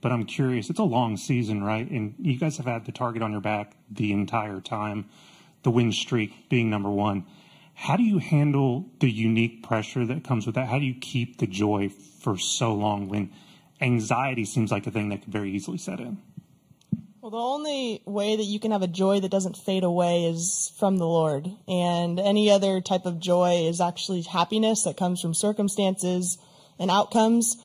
but I'm curious. It's a long season, right? And you guys have had the target on your back the entire time, the win streak being number one. How do you handle the unique pressure that comes with that? How do you keep the joy for so long when anxiety seems like a thing that could very easily set in? Well, the only way that you can have a joy that doesn't fade away is from the Lord. And any other type of joy is actually happiness that comes from circumstances and outcomes.